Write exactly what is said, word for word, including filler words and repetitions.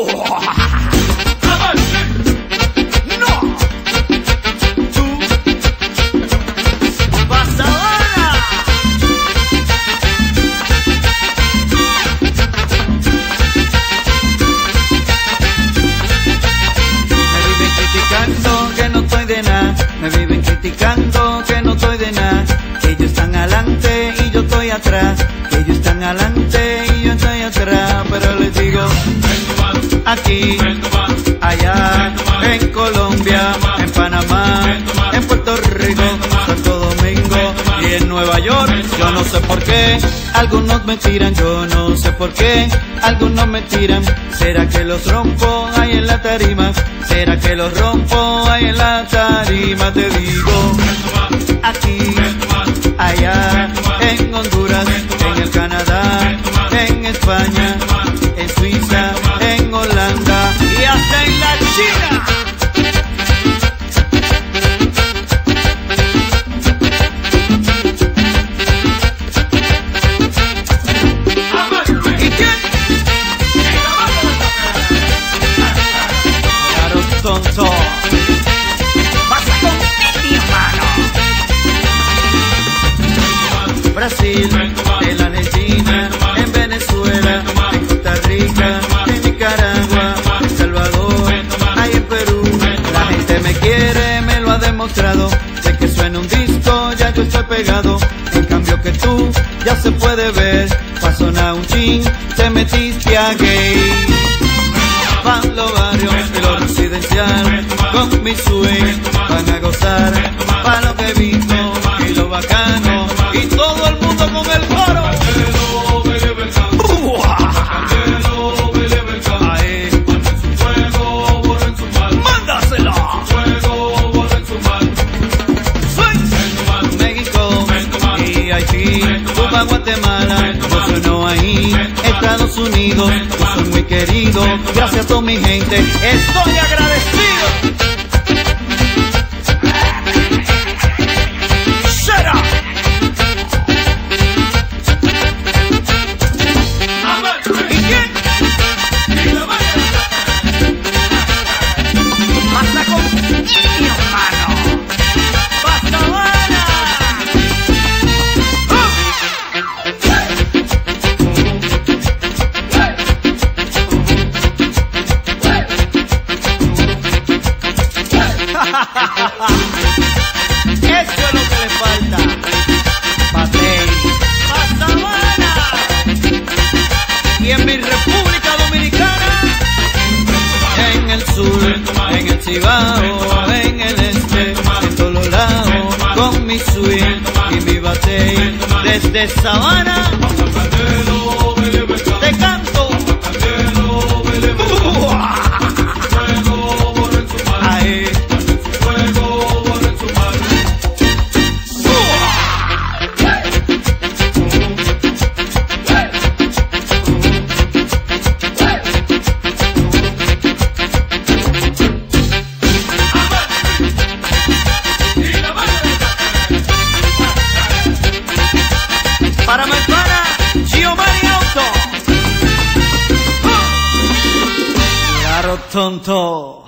Me viven criticando que no estoy de nada, que ellos están adelante y yo estoy atrás, que ellos están adelante y yo estoy atrás, pero les digo, aquí, allá, en Colombia, en Panamá, en Puerto Rico, Santo Domingo y en Nueva York, yo no sé por qué, algunos me tiran, yo no sé por qué, algunos me tiran, ¿será que los rompo ahí en la tarima? ¿Será que los rompo ahí en la tarima? Te digo, aquí, allá, en Honduras, en el Canadá, en España, en Suiza, en Holanda y hasta en la China. Tonto. Pasa con mi hermano. Brasil, en la Argentina, en Venezuela, en Costa Rica, en Nicaragua, en Salvador, ahí en Perú. La gente me quiere, me lo ha demostrado. Sé que suena un disco, ya yo estoy pegado. En cambio que tú, ya se puede ver. Pa' sonar un chin, te metiste a gay. Van los barrios y lo residencial, con mi swing van a gozar, pa' lo que he visto y lo bacano, y todo el mundo con el coro. Ahí, mándasela. México y Haití, Cuba, Guatemala, yo sueno ahí, Estados Unidos, yo soy muy querido, gracias a toda mi gente, estoy agradecido. Shut up. ¿Y quién? Pasa con mi hermano. Pasa buena. Eso es lo que le falta. Patey. Pasa buena. Y en mi República Dominicana, en el sur, en el Cibao, en el este, en todos lados, con mi swing y mi batey, desde Sabana te canto. Ahí. Para mi hermana Giovanni Auto. Claro, tonto.